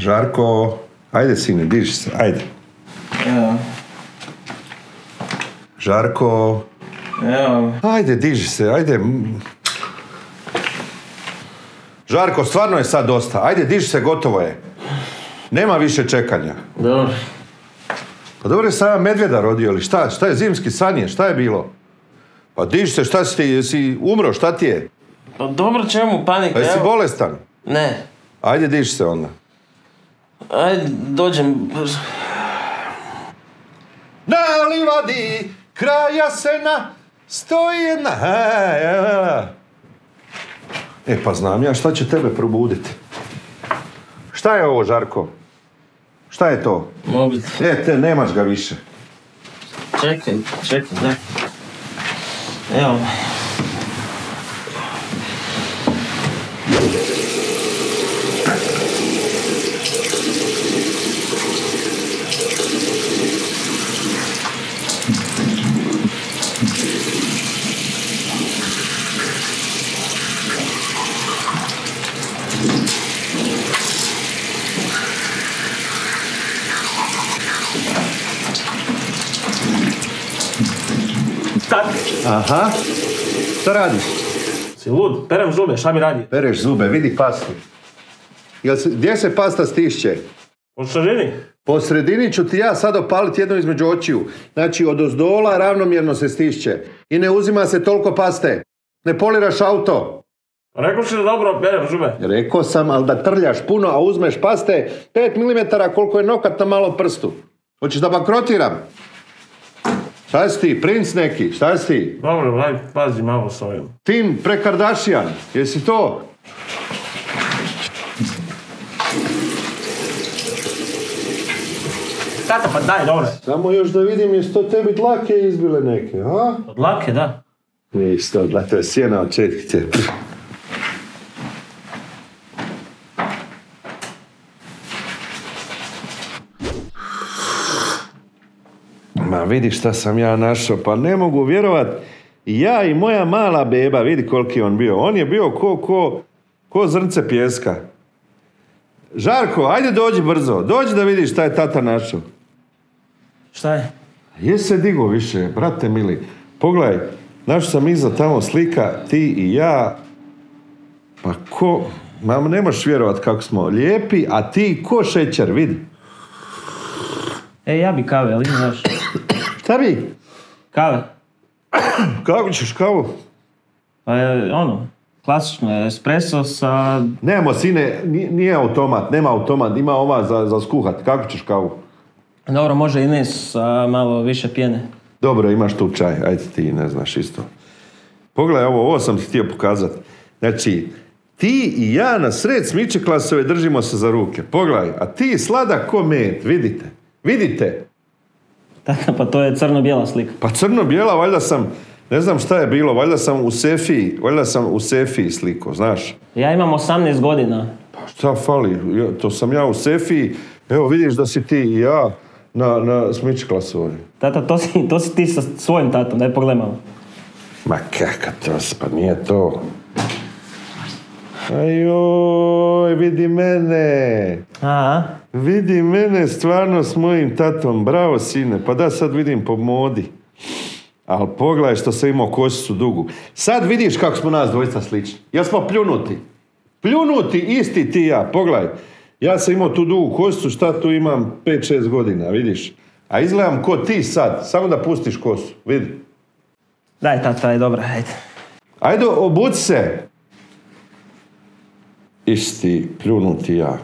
Žarko, ajde sine, diži se, ajde. Evo. Žarko. Evo. Ajde, diži se, ajde. Žarko, stvarno je sad dosta. Ajde, diži se, gotovo je. Nema više čekanja. Dobro. Pa dobro je sam medvjeda rodio ili šta? Šta je zimski san je? Šta je bilo? Pa diži se, šta si ti? Jesi umro? Šta ti je? Pa dobro, čemu panika? Pa jesi bolestan? Ne. Ajde, diži se onda. Ajde, dođem. Na livadi kraja sena stoji jedna. E pa znam ja šta će tebe probuditi. Šta je ovo, Žarko? Šta je to? Mobitel. Te, nemaš ga više. Čekaj, daj. Evo. Aha. Šta radiš? Si lud, perem zube, šta mi radi? Pereš zube, vidi pastu. Gdje se pasta stišće? U sredini? Po sredini ću ti ja sad opaliti jedno između očiju. Znači, od ozdola ravnomjerno se stišće. I ne uzima se toliko paste. Ne poliraš auto. Rekao si da dobro perem zube. Rekao sam, ali da trljaš puno, a uzmeš paste 5 mm koliko je nokat na malom prstu. Hoćeš da bankrotiram? Šta si ti, princ neki? Šta si ti? Dobro, daj, pazi malo s ovim. Tim Prekardašijan, jesi to? Tata, pa daj, dobro. Samo još da vidim, jesu to tebi dlake izbile neke, a? Od lake, da. Nisu to, to je sjena od četkice. Ma vidi šta sam ja našao, pa ne mogu vjerovat. Ja i moja mala beba, vidi koliki on bio. On je bio ko zrnce pijeska. Žarko, ajde dođi brzo, dođi da vidiš šta je tata našao. Šta je? Jesi se digo više, brate mili. Pogledaj, našao sam iza tamo slika, ti i ja. Pa ne možeš vjerovat kako smo lijepi, a ti ko šećer, vidi. Ja bi kave, ali znaš. Šta bi? Kave. Kako ćeš kavu? Pa klasično espresso sa... Nemamo, sine, nije automat, nema automat, ima ova za skuhat. Kako ćeš kavu? Dobro, može i nes sa malo više pjene. Dobro, imaš tu čaj, ajde ti ne znaš isto. Pogledaj ovo sam ti htio pokazati. Znači, ti i ja na sred Smičeklasove držimo se za ruke. Pogledaj, a ti sladak ko med, vidite. Vidite? Tata, pa to je crno-bijela slika. Pa crno-bijela, valjda sam, ne znam šta je bilo, valjda sam u Sefiji sliko, znaš. Ja imam 18 godina. Pa šta fali, to sam ja u Sefiji, evo vidiš da si ti i ja na Smičeklasovoj. Tata, to si ti sa svojim tatom, daj pogledaj malo. Ma kaka to, pa nije to. Ajoj, vidi mene. Aha. Vidi mene stvarno s mojim tatom, bravo sine, pa da sad vidim po modi. Ali pogledaj što sam imao kosicu dugu. Sad vidiš kako smo nas dvojica slični. Jel smo pljunuti? Pljunuti, isti ti ja, pogledaj. Ja sam imao tu dugu kosicu, šta tu imam 5-6 godina, vidiš? A izgledam ko ti sad, samo da pustiš kosu, vidi. Daj tata, je dobra, ajde. Ajde, obuci se. Isti pljunuti ja.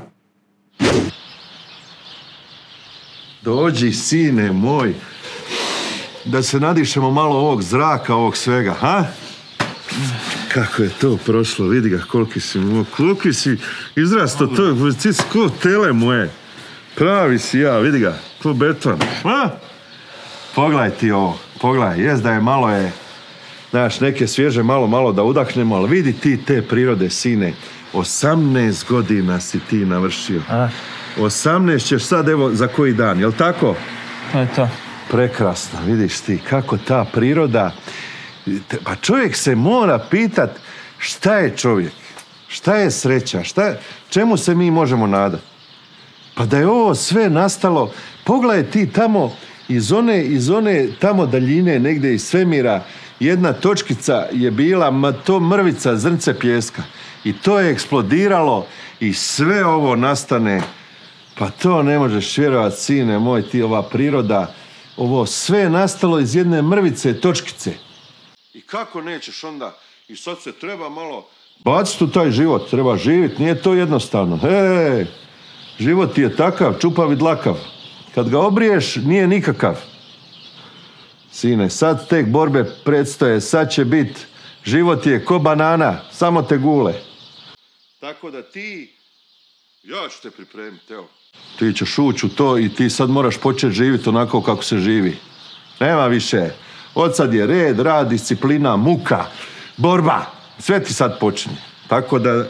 Dođi, sine moj, da se nadišemo malo ovog zraka, ovog svega, ha? Kako je to prošlo, vidi ga, koliki si izrasto, to ti si ko tele moje. Pravi si ja, vidi ga, ko beton, ha? Pogledaj ti ovo, pogledaj, jest da je malo znaš, neke svježe malo da udahnemo, ali vidi ti te prirode, sine. 18 godina si ti navršio. 18 ćeš sad, evo, za koji dan, jel tako? To je to. Prekrasno, vidiš ti, kako ta priroda... Pa čovjek se mora pitat šta je čovjek, šta je sreća, čemu se mi možemo nadati. Pa da je ovo sve nastalo, pogledaj ti tamo iz one tamo daljine, negdje iz svemira, jedna točkica je bila to mrvica, zrnce pijeska. I to je eksplodiralo i sve ovo nastane. Pa to ne možeš vjerovati, sine moj, ti, ova priroda, ovo sve je nastalo iz jedne mrvice, točkice. I kako nećeš onda? I sad se treba malo baciti u taj život, treba živjeti, nije to jednostavno. Život je takav, čupav i dlakav. Kad ga obriješ, nije nikakav. Sine, sad tek borbe predstoje, sad će biti, život je ko banana, samo te gule. Tako da ti, ja ću te pripremiti, evo. Ti ćeš ući u to i ti sad moraš početi živjeti onako kako se živi. Nema više. Od sad je red, rad, disciplina, muka, borba. Sve ti sad počinje. Tako da...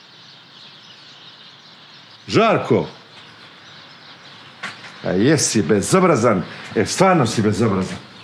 Žarko! A jesi bezobrazan. Stvarno si bezobrazan.